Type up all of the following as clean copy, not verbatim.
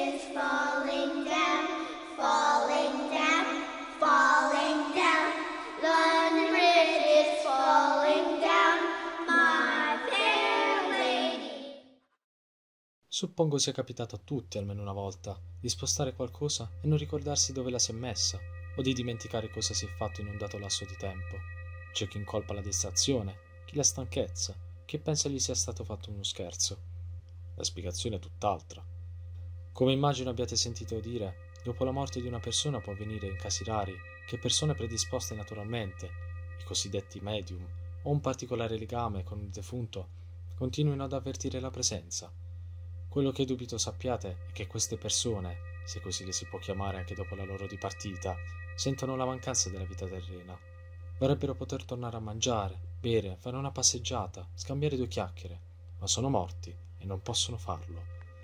is falling down, falling down, falling down. London Bridge is falling down, my fair lady. Suppongo sia capitato a tutti almeno una volta di spostare qualcosa e non ricordarsi dove la si è messa, o di dimenticare cosa si è fatto in un dato lasso di tempo. C'è chi incolpa la distrazione, chi la stanchezza, chi pensa gli sia stato fatto uno scherzo. La spiegazione è tutt'altra. Come immagino abbiate sentito dire, dopo la morte di una persona può avvenire in casi rari che persone predisposte naturalmente, i cosiddetti medium, o un particolare legame con il defunto, continuino ad avvertire la presenza. Quello che dubito sappiate è che queste persone, se così le si può chiamare anche dopo la loro dipartita, sentono la mancanza della vita terrena. Vorrebbero poter tornare a mangiare, bere, fare una passeggiata, scambiare due chiacchiere, ma sono morti e non possono farlo.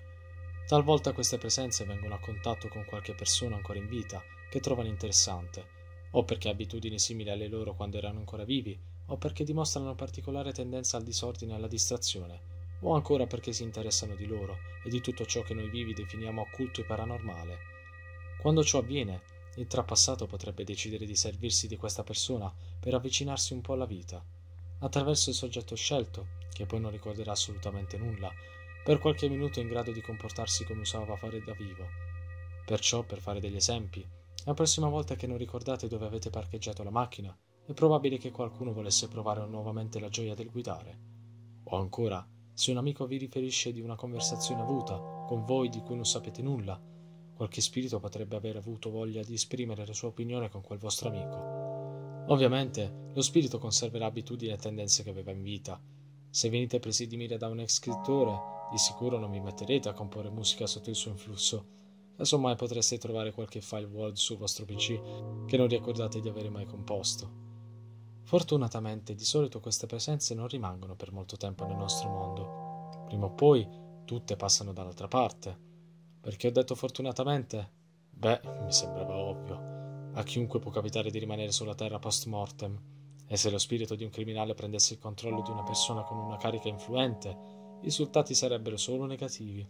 Talvolta queste presenze vengono a contatto con qualche persona ancora in vita che trovano interessante, o perché ha abitudini simili alle loro quando erano ancora vivi, o perché dimostrano una particolare tendenza al disordine e alla distrazione, o ancora perché si interessano di loro e di tutto ciò che noi vivi definiamo occulto e paranormale. Quando ciò avviene, il trapassato potrebbe decidere di servirsi di questa persona per avvicinarsi un po' alla vita, attraverso il soggetto scelto, che poi non ricorderà assolutamente nulla, per qualche minuto in grado di comportarsi come usava fare da vivo. Perciò, per fare degli esempi, la prossima volta che non ricordate dove avete parcheggiato la macchina, è probabile che qualcuno volesse provare nuovamente la gioia del guidare. O ancora, se un amico vi riferisce di una conversazione avuta con voi di cui non sapete nulla, qualche spirito potrebbe aver avuto voglia di esprimere la sua opinione con quel vostro amico. Ovviamente, lo spirito conserverà abitudini e tendenze che aveva in vita. Se venite presi di mira da un ex scrittore, di sicuro non vi metterete a comporre musica sotto il suo influsso. Casomai potreste trovare qualche file Word sul vostro PC che non ricordate di avere mai composto. Fortunatamente, di solito queste presenze non rimangono per molto tempo nel nostro mondo. Prima o poi, tutte passano dall'altra parte. Perché ho detto fortunatamente? Beh, mi sembrava ovvio. A chiunque può capitare di rimanere sulla terra post mortem, e se lo spirito di un criminale prendesse il controllo di una persona con una carica influente, i risultati sarebbero solo negativi.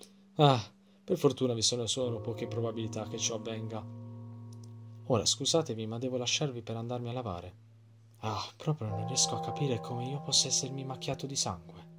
Ah, per fortuna vi sono solo poche probabilità che ciò avvenga. Ora scusatemi, ma devo lasciarvi per andarmi a lavare. Ah, proprio non riesco a capire come io possa essermi macchiato di sangue.